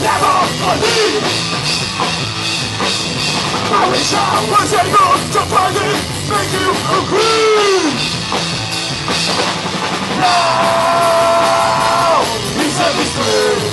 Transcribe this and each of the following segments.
never believe. I wish I was able to finally make you agree. Now he set me free.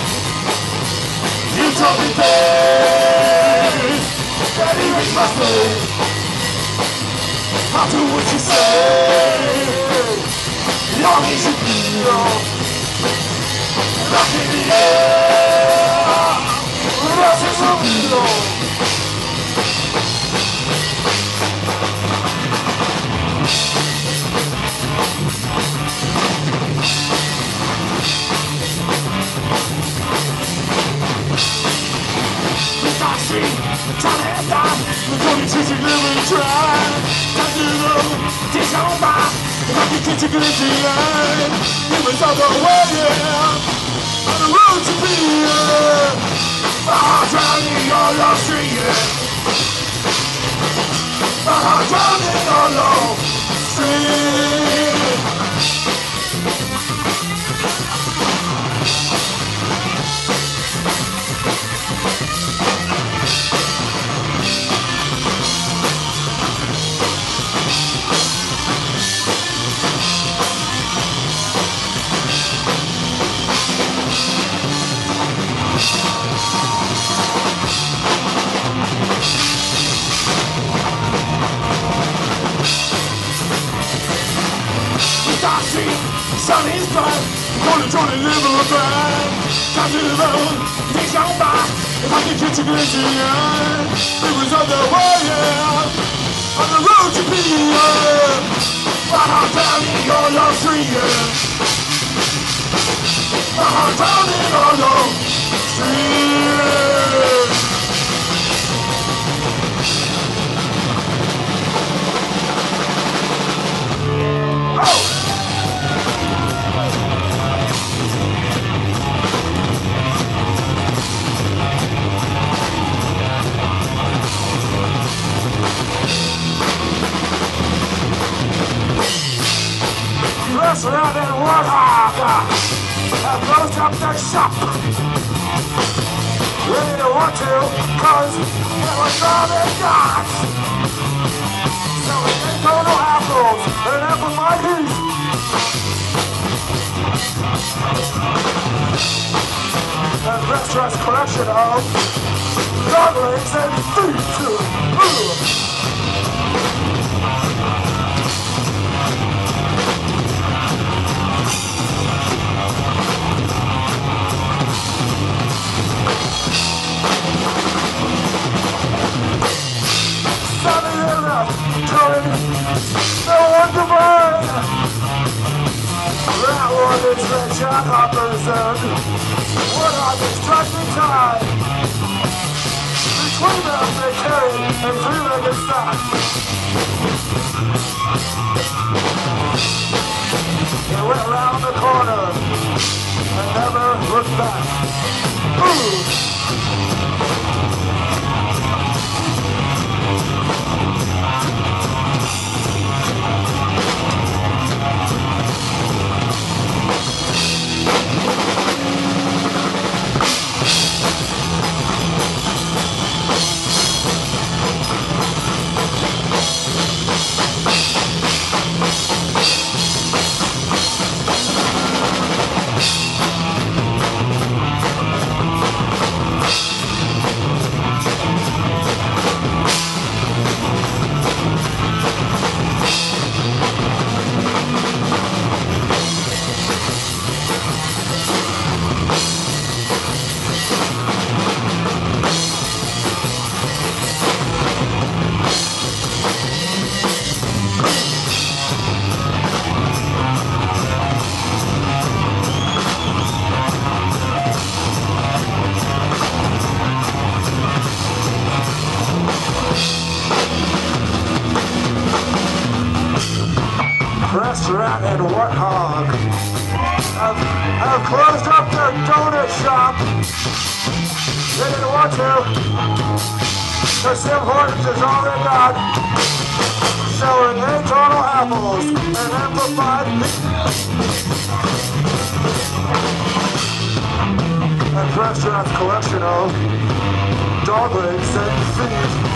You told me things that erased my face. I'll do what you say. Long as you feel lock in the air. What else is real? Trying to head down, we're going to see living try. Don't you know, this on by, if I can get you good to the end. It was all the way, yeah, on the road to be, my heart drowning all lost in you. My heart drowning all lost in. Sun is bright, gonna join the little band. Time to the road, things on by. If I can get you good to the end. It was on the way, yeah, on the road to be, my heart down in your love street, my heart down in your love street. Restaurant and Warthog have closed up their shop. Really don't want to, cause it was all they got. So they total apples and amplified heat. And restaurant's collection of dog legs and feet. That one is the jackhoppers and what are they striking time? Between them they carry a three-legged sack. They went around the corner and never looked back. Ooh. Restaurant and Warthog have closed up their donut shop. They didn't want to. The Sim Hortons is all they got. Selling atonal apples and amplified. And restaurant's collection of dog legs and feet.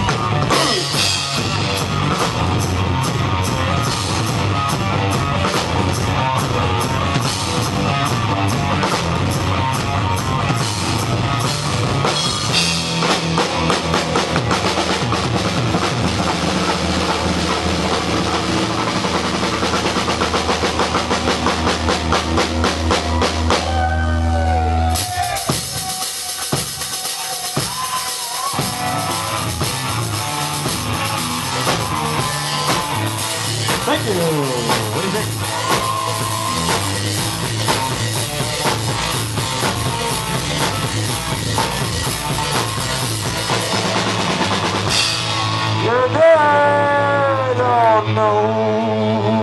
Thank you. What do you think? You're dead, oh no.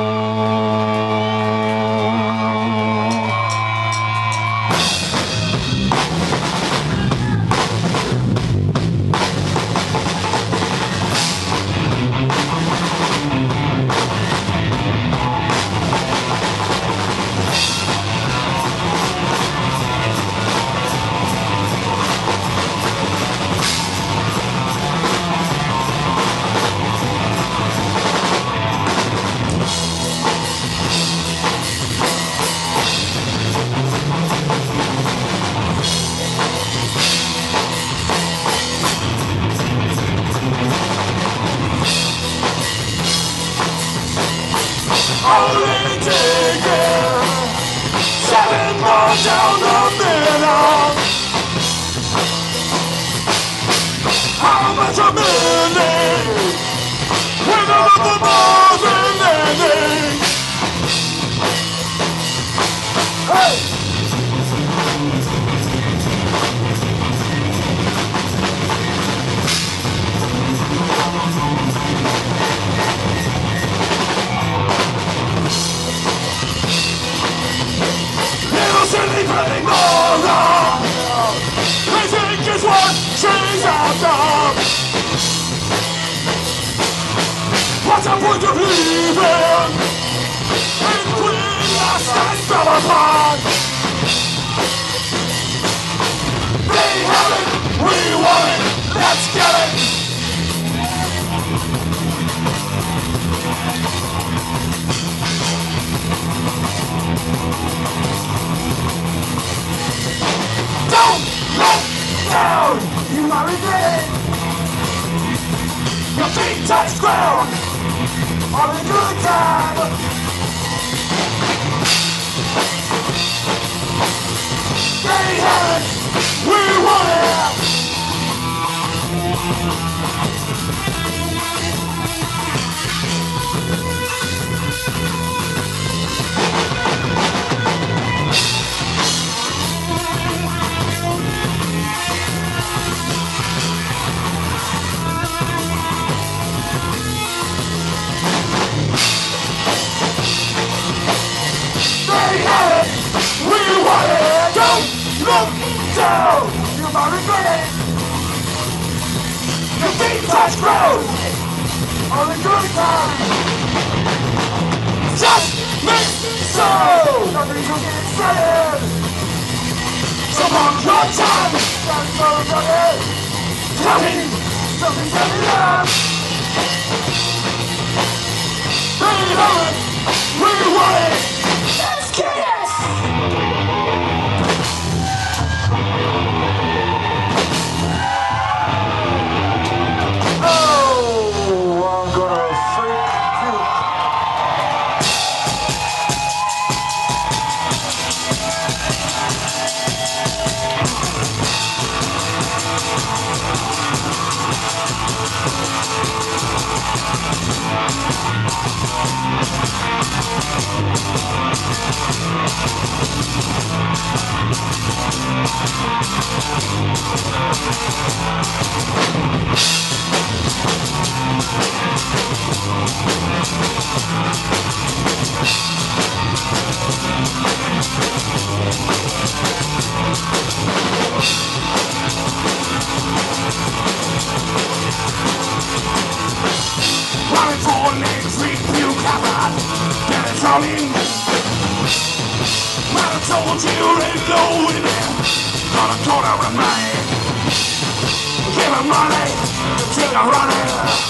Only taking 7 more down the middle. How much a minute? We're gonna put more than anything. Hey! Silly pretty moron. They think it's what she's after. What's the point of leaving? And we lost and fell apart. They have it, we want it, let's get it. Don't look down, you are regret. Your feet touch ground on a good time. They have it, we want it. We want it! Don't look down! You might regret it! Your feet touch ground on a good time! Just make so! Nothing's gonna get excited! So on your time! That's so good! Tell me something's coming up! They know it! We want it! Let's kick it! you ain't no winning. Gonna corner with me. Give me money, take a running.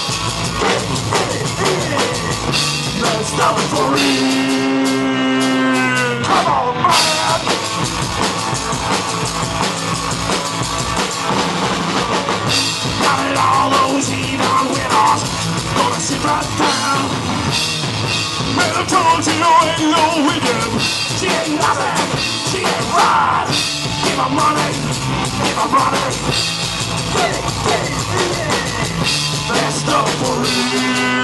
Let's stop it for real. Come on, man. Got it all those heathen winners. Gonna sit right down. Man, I told you ain't no winning. She ain't nothing, she ain't right. Give her money, give her money. Get it, get it. That's stuff for real.